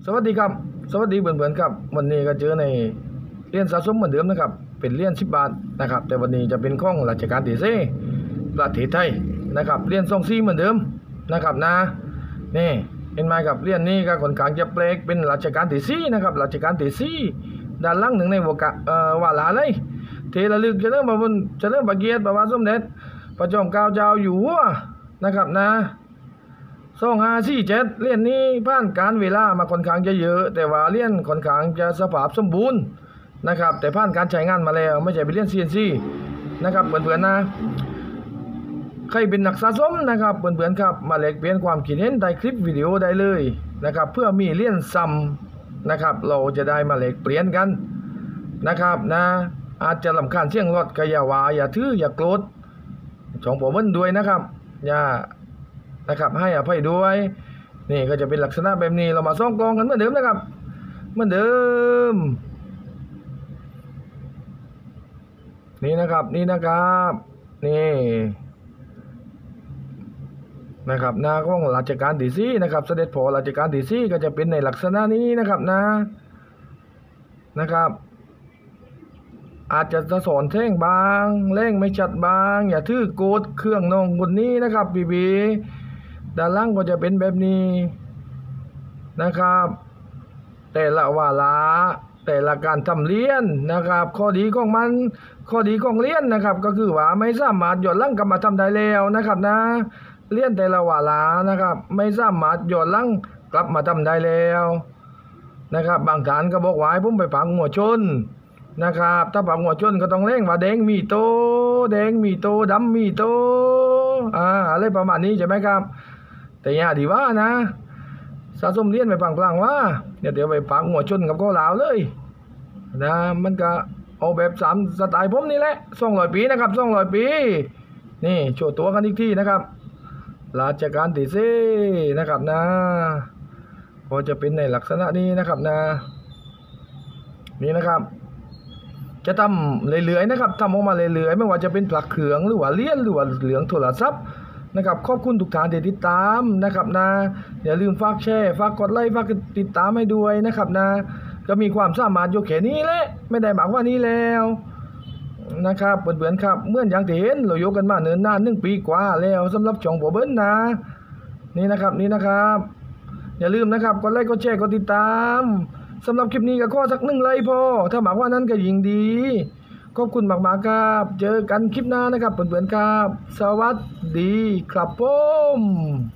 สวัสดีครับสวัสดีเพื่อนๆครับวันนี้ก็เจอในเหรียญสะสมเหมือนเดิมนะครับเป็นเหรียญ10 บาทนะครับแต่วันนี้จะเป็นของราชการที่สี่ประเทศไทยนะครับเหรียญ24เหมือนเดิมนะครับนะนี่เห็นไหมครับเหรียญนี้ก็ค่อนข้างจะแปลกเป็นราชการที่สี่นะครับราชการที่สี่ด้านหลังหนึ่งในวาระเลยเทระลึกเฉลิมพระเกียรติพระบาทสมเด็จพระจอมเกล้าเจ้าอยู่หัวนะครับนะ2547เหรียญนี้ผ่านการเวลามาค่อนข้างจะเยอะแต่ว่าเหรียญค่อนข้างจะสภาพสมบูรณ์นะครับแต่ผ่านการใช้งานมาแล้วไม่ใช่เป็นเหรียญ CNC นะครับเพื่อนๆนะใครเป็นนักสะสมนะครับเพื่อนๆครับมาแลกเปลี่ยนความคิดเห็นใต้คลิปวิดีโอได้เลยนะครับเพื่อมีเหรียญซ้ำนะครับเราจะได้มาแลกเปลี่ยนกันนะครับนะอาจจะรำคาญเสียงรถก็อย่าว่าอย่าถืออย่าโกรธช่องผมมันด้วยนะครับอย่านะครับให้อภัยด้วยนี่ก็จะเป็นลักษณะแบบนี้เรามาซ่องกลองกันเหมือนเดิมนะครับเหมือนเดิมนี่นะครับนี่นะครับนี่นะครับหน้าของราชการที่สี่นะครับเสด็จพ่อราชการที่สี่ก็จะเป็นในลักษณะนี้นะครับนะครับอาจจะสะสอนแท่งบางแรงไม่ชัดบางอย่าถือโกดเครื่องน้องคนนี้นะครับบีด้านล่างก็จะเป็นแบบนี้นะครับแต่ละวาระแต่ละการทำเลี้ยนนะครับข้อดีของมันข้อดีของเลี้ยนนะครับก็คือว่าไม่สามารถหย่อนล่างกลับมาทำได้แล้วนะครับนะเลี้ยนแต่ละวาระนะครับไม่สามารถหย่อนล่างกลับมาทำได้แล้วนะครับบางฐานก็บอกว่าให้ผมไปฝังหัวชนนะครับถ้าฝังหัวชนก็ต้องเร่งว่าแดงมีโตแดงมีโตดำมีโตอะไรประมาณนี้ใช่ไหมครับแต่อย่าดีว่านะสะสมเลี้ยนไปพังๆว่าเดี๋ยวไปฝังหัวชนกับก็ลาวเลยนะมันก็เอาแบบ3 สไตล์ผมนี่แหละ200 ปีนะครับ200 ปีนี่โชว์ตัวกันอีกทีนะครับราชการที่สี่นะครับนะก็จะเป็นในลักษณะนี้นะครับนะนี่นะครับจะทำเรื่อยๆนะครับทำออกมาเรื่อยๆไม่ว่าจะเป็นปลักเขืองหรือว่าเลี้ยนหรือว่าเหลืองโทรศัพท์นะครับขอบคุณทุกท่านที่ติดตามนะครับนะอย่าลืมฝากแชร์ฝากกดไลค์ฝากติดตามให้ด้วยนะครับนะก็มีความสามารถอยู่แค่นี้แหละไม่ได้บอกว่านี้แล้วนะครับเพื่อนๆครับเมื่ออย่างที่เห็นเรายกกันมาเนิ่นนาน1 ปีกว่าแล้วสำหรับช่องผมเบิ้ลนะนี่นะครับอย่าลืมนะครับกดไลค์กดแชร์กดติดตามสำหรับคลิปนี้ก็ขอสัก1 ไลค์พอถ้าบอกว่านั้นก็ยิ่งดีขอบคุณมากๆครับเจอกันคลิปหน้านะครับเพื่อนๆครับสวัสดีครับผม